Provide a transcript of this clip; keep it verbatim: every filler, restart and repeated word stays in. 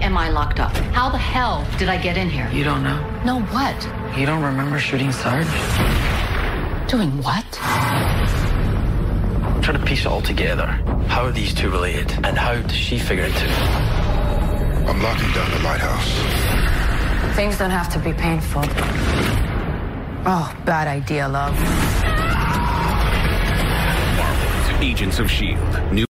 am I locked up? How the hell did I get in here? You don't know? No what? You don't remember shooting Sarge? Doing what? I'm trying to piece it all together. How are these two related? And how does she figure it too? I'm locking down the lighthouse. Things don't have to be painful. Oh, bad idea, love. Marvel's Agents of S H I E L D. New